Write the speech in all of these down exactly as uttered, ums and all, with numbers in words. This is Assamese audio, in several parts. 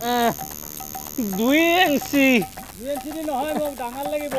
দুই ইঞ্চি দুই ইঞ্চি নহয় মোক ডাঙৰ লাগিব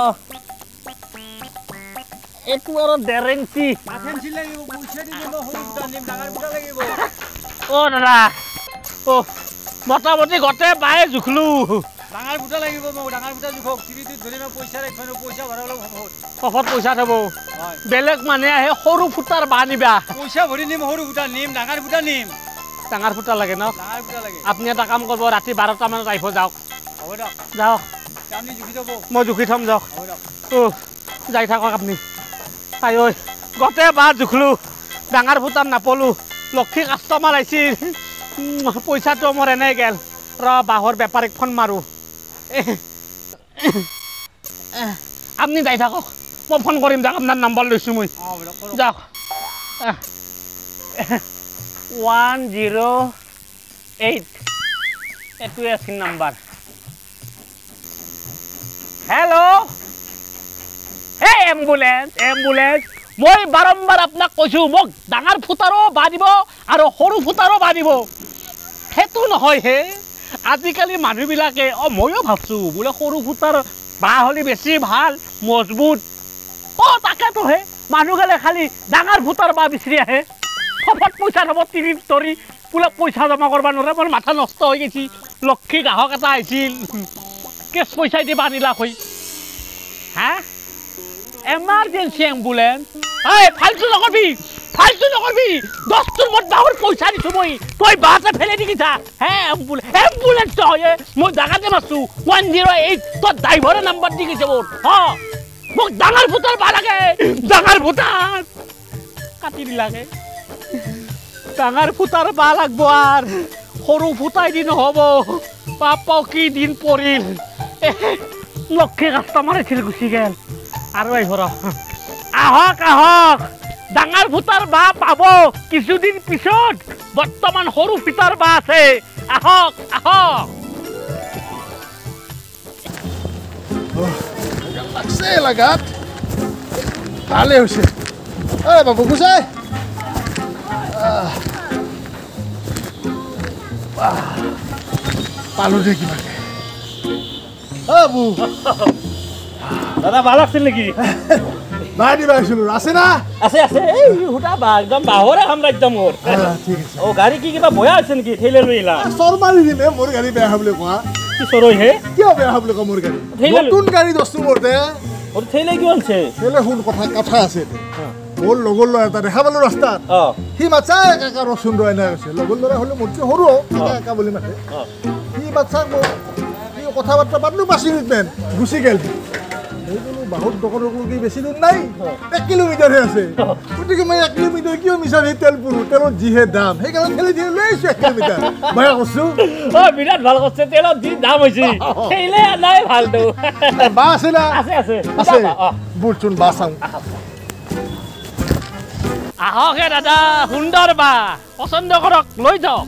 এইটো আৰু ডেৰ ইঞ্চি পাঁচ ইঞ্চি লাগিব পইচা দি দিব সৰু ফুটা নিম ডাঙৰ ফুটা লাগিব অ দাদা অ মোটামুটি গোটেই বাই জুখলো ডাঙৰ ফুটা লাগিব মোক ডাঙৰ ফুটা জুখক টিভিটো ধৰি মই পইচা ৰাখিব পইচা ভৰাব হ'ব সফত পইচা থব বেলেগ মানুহে আহে সৰু ফুটাৰ বাহ নিবা পইচা ভৰি নিম সৰু ফুটা নিম ডাঙৰ ফুটা নিম ডাঙৰ ফুটা লাগে ন ডাঙৰ ফুটা লাগে আপুনি এটা কাম কৰিব ৰাতি বাৰটা মানত আহিব যাওক হ'ব দিয়ক যাওক আপুনি জুখি থ'ব মই জুখি থ'ম যাওক হ'ব দিয়ক অ যাই থাকক আপুনি তাই ঐ গোটেই বাহ জুখলো ডাঙৰ ফুটাত নাপলো লক্ষী কাষ্টমাৰ আহিছিল পইচাটো মোৰ এনেই গেল ৰ বাঁহৰ বেপাৰীক ফোন মাৰো আপুনি যাই থাকক মই ফোন কৰিম যাওক আপোনাৰ নম্বৰ লৈছোঁ মই যাওক ওৱান জিৰ' এইট এইটোৱে আছিল নাম্বাৰ হেল্ল' হে এম্বুলেঞ্চ এম্বুলেঞ্চ মই বাৰম্বাৰ আপোনাক কৈছোঁ মোক ডাঙৰ ফুটাৰো বাহ দিব আৰু সৰু ফুটাৰো বাহ দিব সেইটো নহয় হে আজিকালি মানুহবিলাকে অঁ ময়ো ভাবছোঁ বোলে সৰু ফুটাৰ বাহ হ'লে বেছি ভাল মজবুত অঁ তাকেতো হে মানুহগালে খালি ডাঙৰ ফুটাৰ বাহ বিচাৰি আহে সফত পইচা থ'ব টিভিত ধৰি বোলে পইচা জমা কৰিব নোৱাৰে মোৰ মাথা নষ্ট হৈ গৈছে লক্ষী গ্ৰাহক এটা আহিছিল কেছ পইচা দি বান্ধিলা হৈ হা এমাৰ্জেঞ্চি এম্বুলেঞ্চ এই ফাল্টু নকৰবি ফাল্টু নকৰবি দহটোৰ মত বাহৰ পইচা দিছোঁ মই তই বাহতে ফেলে দি গিছা হে এম্বুলেঞ্চ এম্বুলেঞ্চ হয় মই জাগাতে মাৰছোঁ ওৱান জিৰ' এইট তোৰ ড্ৰাইভাৰে নাম্বাৰ দি গৈছে মোৰ হ মোক ডাঙৰ ফুটাৰ বাহ লাগে ডাঙৰ ফুটাৰ কাটি দিলাগে ডাঙৰ ফুটাৰ বাহ লাগব আর সৰু ফুটাই দি নহ'ব পাপাও কি দিন পৰিল লক্ষী কাষ্টমাৰ আছিল গুচি গেল আৰু আহিব ৰ আহক আহক ডাঙৰ ফুটাৰ বাহ পাব কিছুদিন পিছত বৰ্তমান সৰু ফুটাৰ বাহ আছে আহক আহক লাগছে লাগাত ভালে হৈছে ঐ বাবু গুচাই পালো দে কিবাকে বাবু দাদা ভাল আছিল নেকি বাহ দিবা আহিছিলো আছে না আছে আছে এই হুটা বাহ একদম বাহৰে সাম্ৰাজ্য মোৰ ঠিক আছে অ গাড়ী কি কিবা বয়া আছে নেকি ঠেলে লৈ আহিলা চৰ মাৰি দিম মোৰ গাড়ী বেয়া বুলি কোৱা কি চৰৈ হে কিয় বেয়া বুলি কোৱা মোৰ গাড়ী নতুন গাড়ী দস্তুৰ মোৰতে ওর ঠেলে কি আনছে ঠেলে শুন কথা কথা আছে মোৰ লগৰ ল'ৰা এটা দেখা পালো ৰাস্তাত সি মাছা একা ৰচুন ৰয় নাই কৈছে লগৰ ল'ৰা হ'লে মোতকৈ সৰু একা একা বুলি মাতে সি বাচ্চাক সি কথা বাৰ্তা পাতিলো পাঁচ মিনিটমান গুচি গেল মই বোলো বাহুত দোকানৰ কি বেছি দূৰ নাই এক কিলোমিটাৰহে আছে গতিকে মই এক কিলোমিটাৰ কিয় মিছাৰি তেল পুৰো তেলৰ যিহে দাম সেইকাৰণে ঠেলি ঠেলি লৈ আহিছোঁ এক কিলোমিটাৰ ভয়া কৈছোঁ অ বিৰাট ভাল কৈছে তেলৰ যি দাম হৈছে ঠেলে নাই ভালটো বা আছে না আছে আছে আছে বুলচোন বা চাওঁ আহক হে দাদা সুন্দৰ বা পচন্দ কৰক লৈ যাওক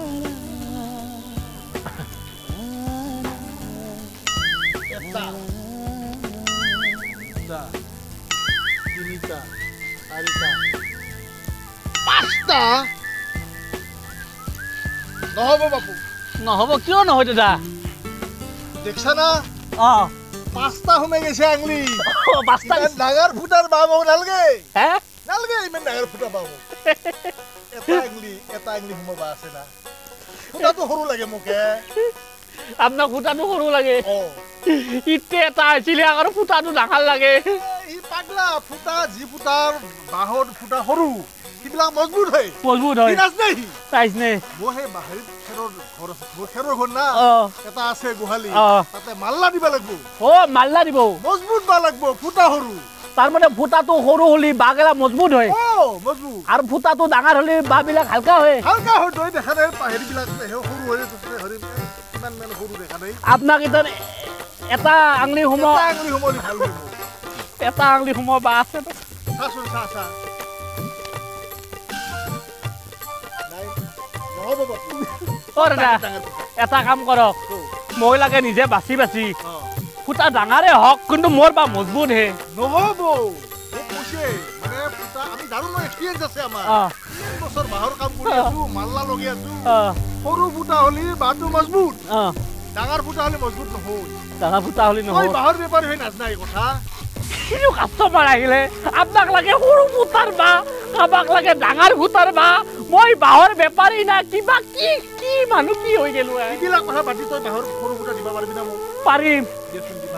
পাঁচটা নহ'ব বাপু নহ'ব কিয় নহয় দাদা দেখছা না অ পাঁচটা সোমাই গৈছে আঙুলি পাঁচটা ডাঙৰ ফুটাৰ বাহ মোক নালগে হে নালগে ইমান ডাঙৰ ফুটা বাহ মোক এটা আঙুলি এটা আঙুলি সোমাব আছে না ফুটাটো সৰু লাগে মোকে আপোনাক ফুটাটো সৰু লাগে ইতে এটা আছিলে আৰু ফুটাটো ডাঙৰ লাগে ই পাগলা ফুটা যি ফুটাৰ বাহৰ ফুটা সৰু সেইবিলাক মজবুত হয় মজবুত হয় চাইজ নে মই সেই বাহিৰত খেৰৰ ঘৰ আছে মোৰ খেৰৰ ঘৰ না এটা আছে গোহালি তাতে মাল্লা দিব লাগিব অ মাল্লা দিব মজবুত বাহ লাগিব ফুটা সৰু তাৰমানে ফুটাটো সৰু হ'লে বাহগিলা মজবুত হয় মজবুত আৰু ফুটাটো ডাঙৰ হ'লে বাহবিলাক হালকা হয় হালকা হয় তই দেখা নাই হেৰিবিলাক সৰু হৈ হেৰি ইমান মানে সৰু দেখা নাই আপোনাক এতিয়া এটা আঙুলি সোমাব এটা আঙুলি সোমালি ভাল লাগিব এটা আঙুলি সোমাব বা আছে চাচোন চা চা নাই নহ'ব বাপু অ দাদা এটা কাম কৰক মই লাগে নিজে বাচি বাচি ফুটা ডাঙৰে হওক কিন্তু মোৰ বা মজবুত হে নহ'ব মোক কৈছে মানে ফুটা আমি জানো ন এক্সপিৰিয়েঞ্চ আছে আমাৰ বছৰ বাহৰ কাম কৰি আছো মাল্লা লগাই আছো সৰু ফুটা হ'লে বাঁহটো মজবুত অঁ ডাঙৰ ফুটা হ'লে মজবুত নহয় ডাঙৰ ফুটা হ'লে তই নহয় বাঁহৰ বেপাৰী হৈ নাজানা এই কথা কিন্তু কাষ্টমাৰ আহিলে আপোনাক লাগে সৰু ফুটাৰ বাঁহ কাৰোবাক লাগে ডাঙৰ ফুটাৰ বাঁহ মই বাঁহৰ বেপাৰী না কিবা কি কি মানুহ কি হৈ গেলো এইবিলাক কথা পাতি তই বাঁহৰ সৰু ফুটা দিব পাৰিবি না মোক পাৰিম দেচোন দিবা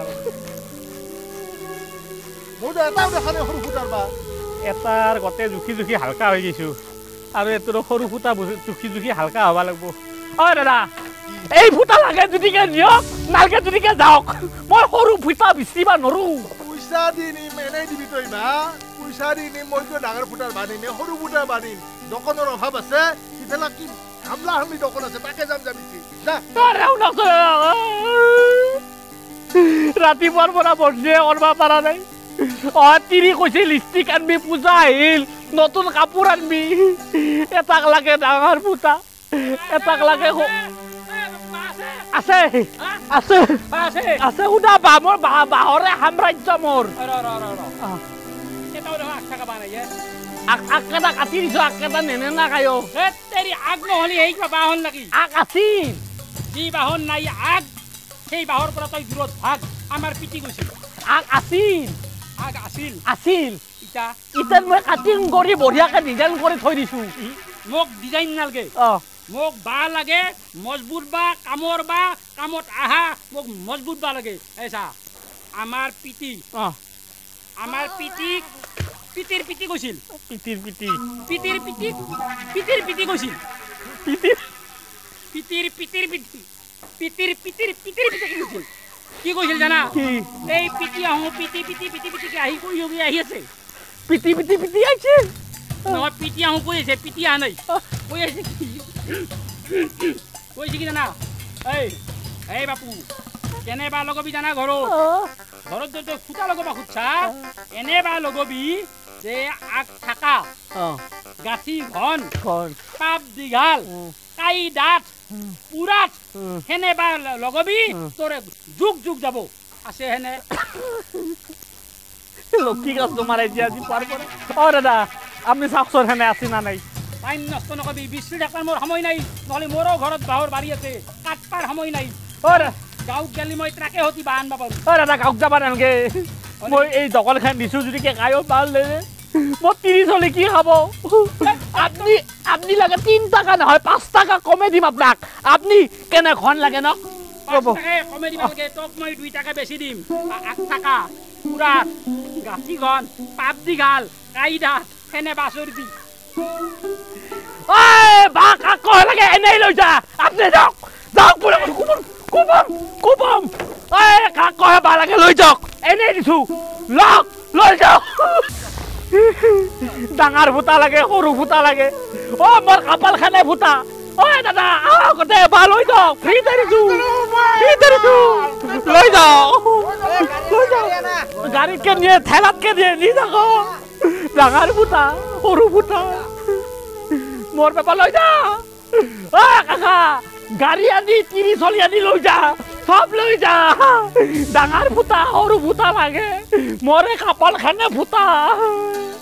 মোৰ এটাও দেখা নাই সৰু ফুটাৰ বাঁহ এটাৰ গোটেই জুখি জুখি হালকা হৈ গৈছো আৰু এইটোৰ সৰু ফুটা জুখি জুখি হালকা হ'ব লাগিব অ দাদা এই ফুটা লাগে যদিকে নিয়ক নালকে যদিকে যাওক মই সৰু ফুটা বিচিব নোৱাৰো পইচা দি নিম এনেই দিবি তই বা পইচা দি নিম মইতো ডাঙৰ ফুটাৰ বান্ধিম সৰু ফুটাৰ বান্ধিম দোকানৰ অভাৱ আছে ইফালে কি হামলা হামলি দোকান আছে তাকে যাম যাবিছি যা ৰাতিপুৱাৰ পৰা বন্ধে কৰিব পৰা নাই অ তিৰি কৈছে লিপষ্টিক আনবি পূজা আহিল নতুন কাপোৰ আনবি এটাক লাগে ডাঙৰ ফুটা এটাক লাগে আছে আছে আছে সুধা বা মোৰ বাঁহৰে সাম্ৰাজ্য মোৰ আগকেইটা কাটি দিছো আগকেইটা নেনে না কায়ো আগ নহ'লে সেই কিবা বাহন লাগি আগ আছিল যি বাহন নাই আগ সেই বাহৰ পৰা তই দূৰত ভাগ আমাৰ পিটি গৈছিল আগ আছিল আগ আছিল আছিল ইটা ইটান মই কাটিং কৰি বঢ়িয়াকে ডিজাইন কৰি থৈ দিছো মোক ডিজাইন নালাগে অ মোক বা লাগে মজবুত বা কামৰ বা কামত আহা মোক মজবুত বা লাগে এইচা আমাৰ পিটি অ আমাৰ পিটিক পিটিৰ পিটি গৈছিল পিটিৰ পিটি পিটিৰ পিটি পিটিৰ পিটি গৈছিল পিটিৰ পিটিৰ পিটিৰ পিটি পিটিৰ পিটিৰ পিটিৰ পিটি গৈছিল কি কৈছিল জানা কি এই পিটি আহো পিটি পিটি পিটি পিটি আহি কৈ হৈ আহি আছে পিটি পিটি পিটি আহিছে নহয় পিটি আহো কৈ আছে পিটি আহা নাই কৈ আছে কি কৈছে কি জানা এই এই বাপু কেনে বা লগবি জানা ঘৰত ঘৰত যদি ফুটা লগবা খুদছা এনে বা লগবি যে আগ থাকা গাঠি ঘন পাপ দীঘাল কাই দাঁত পুৰাত হেনে বা লগবি তোৰে যুগ যুগ যাব আছে হেনে লক্ষী গাছ তোমাৰ এতিয়া আজি পাৰ কৰে অ দাদা আপুনি চাওকচোন হেনে আছে না নাই টাইম নষ্ট নকবি বিশ্ৰী ডাক্তাৰ মোৰ সময় নাই নহ'লে মোৰো ঘৰত বাঁহৰ বাৰী আছে কাট পাৰ সময় নাই অ গাঁৱত গেলি মই ট্ৰাকে সতি বাহ আনবা পাৰোঁ অ দাদা গাঁৱত যাবা নালাগে মই এই দোকানখন দিছো যদি কায়ো পাল দে মই ত্ৰিশ হলে কি খাব আপনি আপনি লাগে তিন টাকা নহয় পাঁচ টাকা কমে দিম আপোনাক আপনি কেনে ঘন লাগে ন পাঁচ টাকা কমে দিব লাগে তোক মই দুই টাকা বেছি দিম আঠ টাকা পুৰা গাঠি ঘন পাপ দীঘাল কাইদা হেনে বাছৰ দি ঐ বা কাক কহ লাগে এনেই লৈ যা আপনি যাওক যাওক বোলে কুপম কুপম কুপম ঐ কাক কহ বা লাগে লৈ যাওক এনেই দিছো লওক লৈ যাওক ডাঙৰ ফুটা লাগে সৰু ফুটা লাগে অ মোৰ কপাল খানে ফুটা ঐ দাদা আহ গতে বা লৈ যাওক ফ্ৰী দিছো ফ্ৰী দিছো লৈ যাওক লৈ যাওক গাড়ীত কে নিয়ে ঠেলাত কে নিয়ে নি যাওক ডাঙৰ ফুটা সৰু ফুটা মোৰ বেপাৰ লৈ যা অ কাকা গাড়ী আনি তিৰি চলি আনি লৈ যা সব লৈ যা ডাঙৰ ফুটা সৰু ফুটা লাগে মোৰে কপাল খানে ফুটা